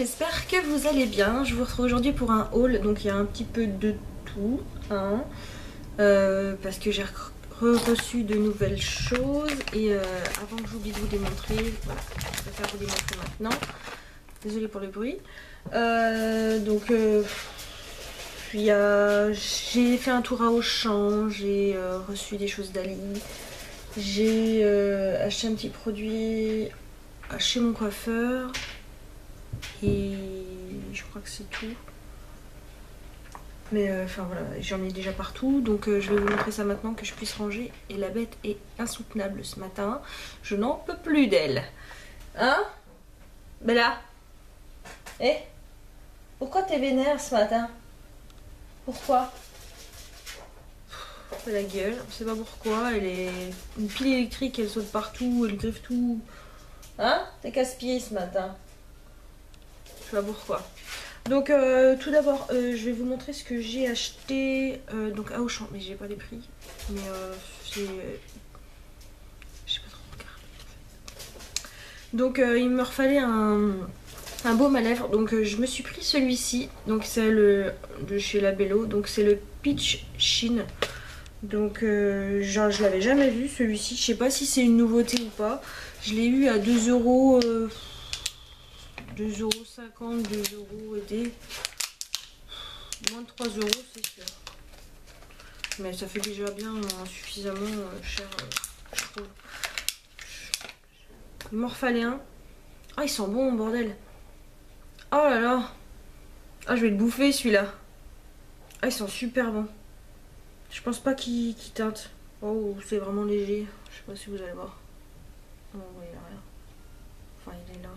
j'espère que vous allez bien. Je vous retrouve aujourd'hui pour un haul, donc il y a un petit peu de tout, hein, parce que j'ai reçu de nouvelles choses et avant que j'oublie de vous démontrer, voilà, je préfère vous démontrer maintenant. Désolée pour le bruit. J'ai fait un tour à Auchan, j'ai reçu des choses d'Ali, j'ai acheté un petit produit chez mon coiffeur et je crois que c'est tout. Mais enfin voilà, j'en ai déjà partout, donc je vais vous montrer ça maintenant que je puisse ranger. Et la bête est insoutenable ce matin, je n'en peux plus d'elle. Hein Bella? Eh? Pourquoi t'es vénère ce matin? Pourquoi? Elle a la gueule, on sait pas pourquoi, elle est une pile électrique, elle saute partout, elle griffe tout. Hein? T'es casse-pied ce matin. Je sais pas pourquoi. Donc tout d'abord, je vais vous montrer ce que j'ai acheté donc à Auchan, mais j'ai pas les prix. Mais c'est... je sais pas trop regarder. Donc il me refallait un baume à lèvres, donc je me suis pris celui-ci, donc c'est le de chez Labello, donc c'est le Peach Sheen. Donc je l'avais jamais vu celui-ci, je sais pas si c'est une nouveauté ou pas. Je l'ai eu à 2€, 2,50€, 2€ et des moins de 3€ c'est sûr. Mais ça fait déjà bien suffisamment cher, je trouve. Il m'en refallait un. Ah, il sent bon, bordel. Oh là là. Ah, je vais le bouffer celui-là. Ah, il sent super bon. Je pense pas qu'il teinte. Oh, c'est vraiment léger. Je sais pas si vous allez voir. Oh, il n'y a rien. Enfin, il est là.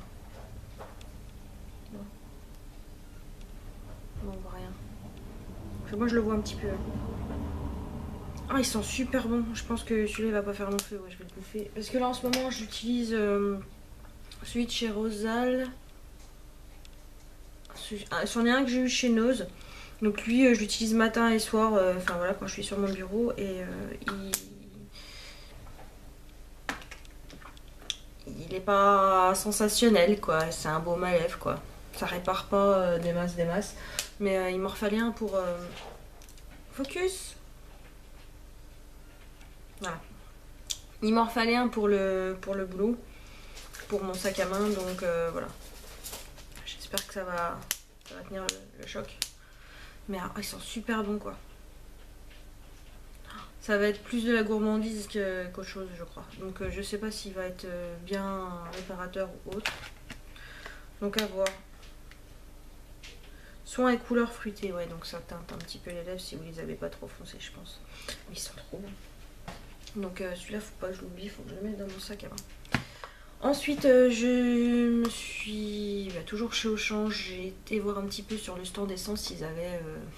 Non. Non, on voit rien. Enfin, moi, je le vois un petit peu. Ah, il sent super bon. Je pense que celui-là, il va pas faire long feu. Ouais, je vais le bouffer. Parce que là, en ce moment, j'utilise celui de chez Rosal. C'en est un que j'ai eu chez Nose. Donc lui, je l'utilise matin et soir, enfin voilà, quand je suis sur mon bureau. Et il est pas sensationnel, quoi. C'est un baume à lèvres, quoi. Ça répare pas des masses. Mais il m'en refallait un pour... Focus. Voilà. Il m'en refallait un pour le boulot. Pour mon sac à main, donc voilà. J'espère que ça va tenir le choc. Mais ah, ils sont super bons, quoi. Ça va être plus de la gourmandise qu'autre chose, je crois. Donc je sais pas s'il va être bien réparateur ou autre. Donc à voir. Soin et couleurs fruitées, ouais, donc ça teinte un petit peu les lèvres si vous les avez pas trop foncées, je pense. Mais ils sont trop bons. Donc celui-là, faut pas que je l'oublie, faut que je le mette dans mon sac à main. Ensuite, je me suis... toujours chez Auchan, j'ai été voir un petit peu sur le stand d'essence s'ils avaient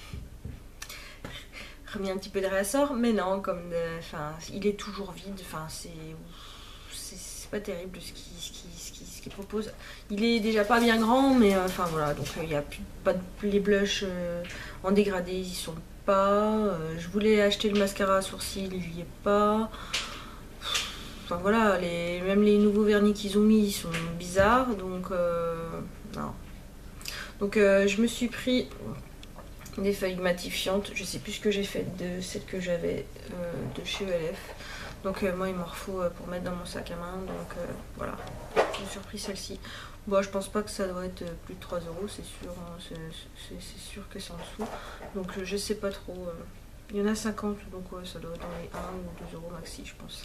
remis un petit peu de réassort. Mais non, comme il est toujours vide. Enfin, c'est pas terrible ce qu'il propose. Il est déjà pas bien grand, mais enfin voilà. Donc il n'y a pas les blushs en dégradé, ils y sont pas. Je voulais acheter le mascara à sourcils, il n'y est pas. Enfin voilà, même les nouveaux vernis qu'ils ont mis, ils sont bizarres, donc non. Donc je me suis pris des feuilles matifiantes, je sais plus ce que j'ai fait de celles que j'avais de chez ELF. Donc moi il m'en faut pour mettre dans mon sac à main, donc voilà, je me suis repris celle-ci. Bon, je pense pas que ça doit être plus de 3€, c'est sûr, hein, c'est sûr que c'est en dessous. Donc je sais pas trop, il y en a 50, donc ouais, ça doit être dans les 1 ou 2€ maxi, je pense.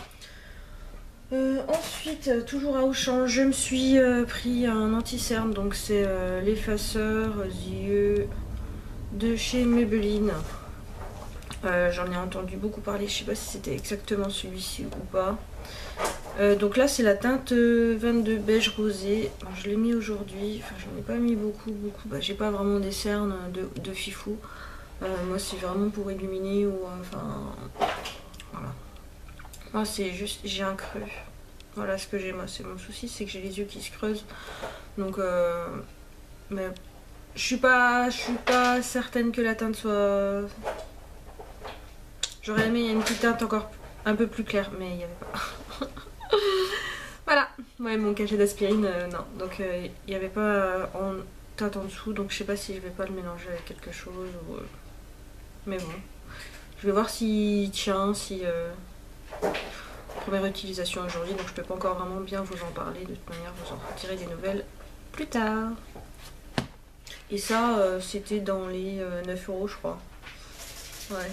Ensuite, toujours à Auchan, je me suis pris un anti-cerne, donc c'est l'effaceur yeux de chez Maybelline. J'en ai entendu beaucoup parler, je sais pas si c'était exactement celui-ci ou pas. Donc là c'est la teinte 22 beige rosé. Alors, je l'ai mis aujourd'hui, enfin j'en ai pas mis beaucoup. Bah, j'ai pas vraiment des cernes de fifou. Moi c'est vraiment pour illuminer ou enfin voilà. Moi c'est juste, j'ai un creux. Voilà ce que j'ai, moi c'est mon souci, c'est que j'ai les yeux qui se creusent. Donc mais je suis pas certaine que la teinte soit... J'aurais aimé une petite teinte encore un peu plus claire, mais il n'y avait pas. Voilà, Ouais, mon cachet d'aspirine, non. Donc il n'y avait pas en teinte en dessous, donc je sais pas si je vais pas le mélanger avec quelque chose ou. Mais bon. Je vais voir s'il tient, si. Première utilisation aujourd'hui, donc je peux pas encore vraiment bien vous en parler. De toute manière, vous en retirez des nouvelles plus tard. Et ça, c'était dans les 9 € je crois. Ouais.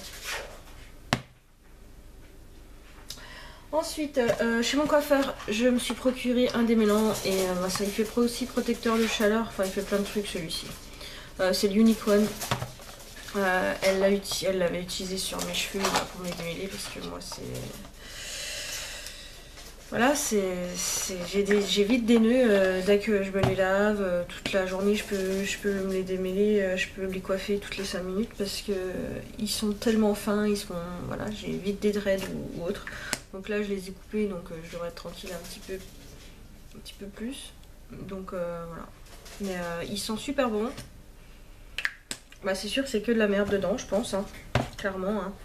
Ensuite, chez mon coiffeur, je me suis procuré un démêlant et ça il fait aussi protecteur de chaleur, enfin il fait plein de trucs celui-ci. C'est le Unique One. Elle l'avait utilisé sur mes cheveux pour me démêler parce que moi c'est... Voilà, j'ai vite des nœuds dès que je me les lave. Toute la journée, je peux me les démêler, je peux les coiffer toutes les 5 minutes parce que ils sont tellement fins, voilà, j'ai vite des dreads ou autre. Donc là, je les ai coupés, donc je devrais être tranquille un petit peu plus. Donc voilà. Mais ils sont super bons. Bah, c'est sûr que c'est que de la merde dedans, je pense, hein. Clairement. Hein.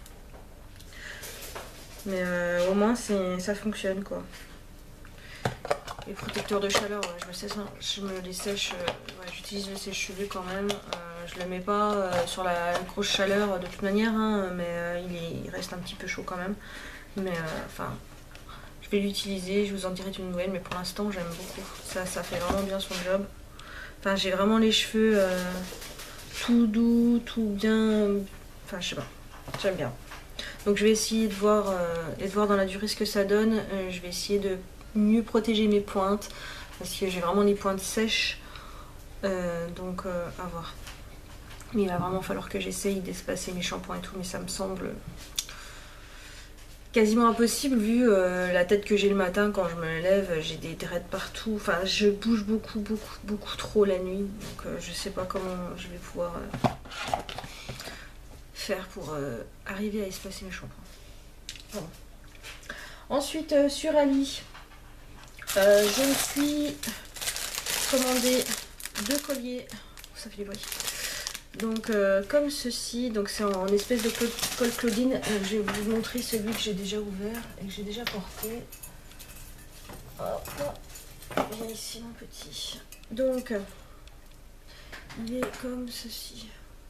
Mais au moins, ça fonctionne, quoi. Les protecteurs de chaleur, je me les sèche. Ouais, j'utilise le sèche-cheveux quand même. Je le mets pas sur la grosse chaleur de toute manière, hein, mais il reste un petit peu chaud quand même. Mais enfin, je vais l'utiliser, je vous en dirai une nouvelle, mais pour l'instant j'aime beaucoup. Ça fait vraiment bien son job. Enfin, j'ai vraiment les cheveux tout doux, tout bien. Enfin, je sais pas, j'aime bien. Donc je vais essayer de voir dans la durée ce que ça donne. Je vais essayer de mieux protéger mes pointes parce que j'ai vraiment les pointes sèches. Donc à voir. Mais il va vraiment falloir que j'essaye d'espacer mes shampoings et tout, mais ça me semble quasiment impossible vu la tête que j'ai le matin quand je me lève, j'ai des dreads partout. Enfin, je bouge beaucoup trop la nuit. Donc je sais pas comment je vais pouvoir faire pour arriver à espacer mes shampoings. Bon. Ensuite, sur Ali, je me suis commandé 2 colliers. Ça fait du bruit. Donc comme ceci, donc c'est en espèce de col Claudine. Je vais vous montrer celui que j'ai déjà ouvert et que j'ai déjà porté. Hop, viens ici mon petit. Donc il est comme ceci.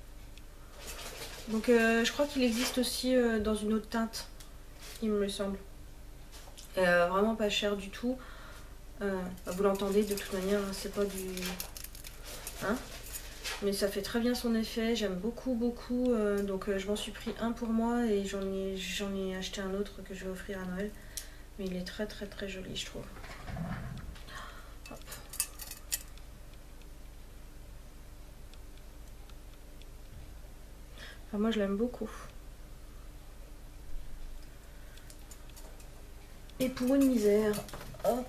Donc je crois qu'il existe aussi dans une autre teinte, il me semble. Vraiment pas cher du tout. Vous l'entendez de toute manière, c'est pas du... Hein? Mais ça fait très bien son effet, j'aime beaucoup. Donc je m'en suis pris un pour moi et j'en ai acheté un autre que je vais offrir à Noël. Mais il est très joli, je trouve. Hop. Enfin, moi je l'aime beaucoup. Et pour une misère, hop.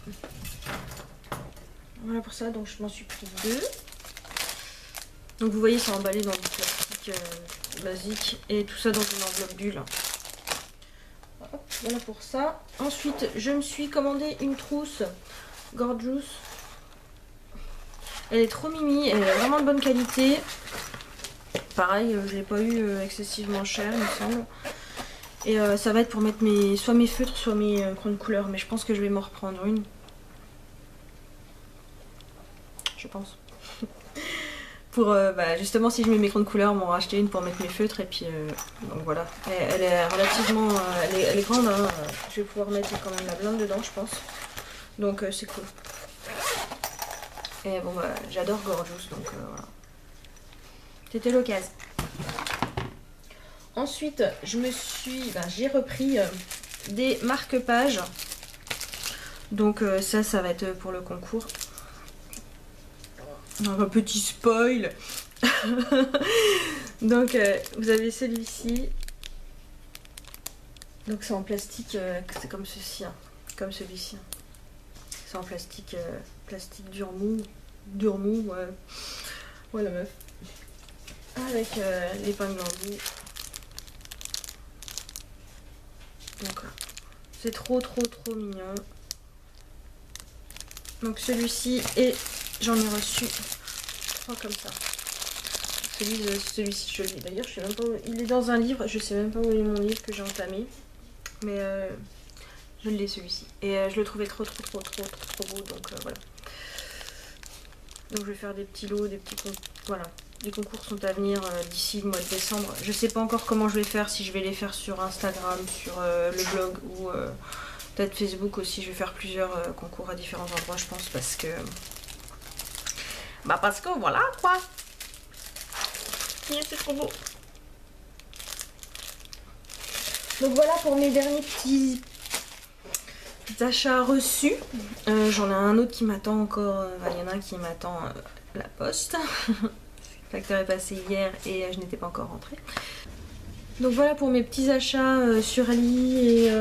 Voilà pour ça, donc je m'en suis pris 2. Donc vous voyez, c'est emballé dans du plastique basique et tout ça dans une enveloppe bulle. Hop, voilà pour ça. Ensuite, je me suis commandé une trousse Gorgeous. Elle est trop mimi, elle est vraiment de bonne qualité. Pareil, je l'ai pas eu excessivement cher, il me semble. Et ça va être pour mettre soit mes feutres, soit mes crayons de couleur. Mais je pense que je vais m'en reprendre une. Je pense. Pour justement, si je mets mes crayons de couleur, m'en racheter une pour mettre mes feutres. Et puis donc voilà. Elle est relativement... elle est grande. Hein. Je vais pouvoir mettre quand même la blinde dedans, je pense. Donc c'est cool. Et bon, j'adore Gorgeous. Donc voilà. C'était l'occasion. Ensuite, j'ai repris des marque-pages. Donc ça va être pour le concours. Un petit spoil. Donc vous avez celui-ci. Donc c'est en plastique, c'est comme ceci, hein, comme celui-ci. C'est en plastique, plastique dur mou, ouais. Ouais la meuf. Avec l'épingle en bout. Donc là, c'est trop mignon. Donc celui-ci, et j'en ai reçu 3 comme ça. Celui-ci je l'ai d'ailleurs, je sais même pas où... Il est dans un livre, je sais même pas où est mon livre que j'ai entamé. Mais Je l'ai celui-ci. Et je le trouvais trop beau, donc voilà. Donc je vais faire des petits lots, des petits concours. Voilà. Les concours sont à venir d'ici le mois de décembre. Je sais pas encore comment je vais faire, si je vais les faire sur Instagram, sur le blog ou peut-être Facebook aussi. Je vais faire plusieurs concours à différents endroits, je pense, parce que... Bah parce que voilà quoi. C'est trop beau. Donc voilà pour mes derniers petits achats reçus. J'en ai un autre qui m'attend encore. Il y en a un qui m'attend la poste. Le facteur est passé hier et je n'étais pas encore rentrée. Donc voilà pour mes petits achats sur Ali et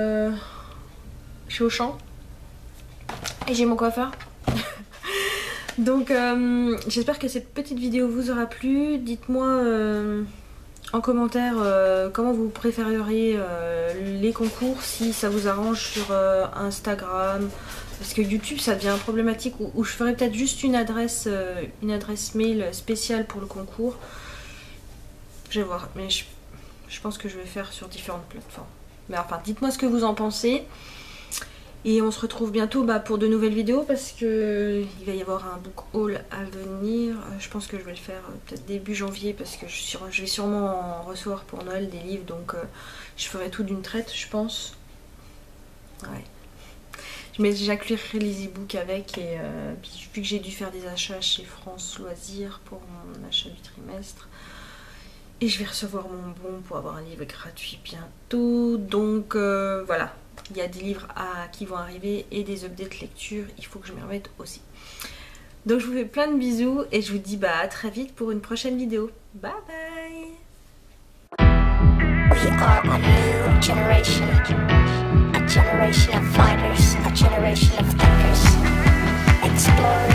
chez Auchan. Et j'ai mon coiffeur. Donc j'espère que cette petite vidéo vous aura plu. Dites-moi en commentaire comment vous préféreriez les concours, si ça vous arrange sur Instagram, parce que YouTube ça devient problématique, où je ferai peut-être juste une adresse mail spéciale pour le concours. Je vais voir, mais je pense que je vais faire sur différentes plateformes. Mais enfin, dites-moi ce que vous en pensez. Et on se retrouve bientôt pour de nouvelles vidéos, parce que il va y avoir un book haul à venir. Je pense que je vais le faire peut-être début janvier, parce que je vais sûrement en recevoir pour Noël des livres, donc je ferai tout d'une traite, je pense. Ouais. J'inclurai les e-books avec, et puis, vu que j'ai dû faire des achats chez France Loisirs pour mon achat du trimestre, et je vais recevoir mon bon pour avoir un livre gratuit bientôt, donc voilà. Il y a des livres qui vont arriver et des updates lecture, il faut que je m'y remette aussi. Donc je vous fais plein de bisous et je vous dis à très vite pour une prochaine vidéo. Bye bye. We are a new generation, a generation of fighters, a generation of thinkers, explorers.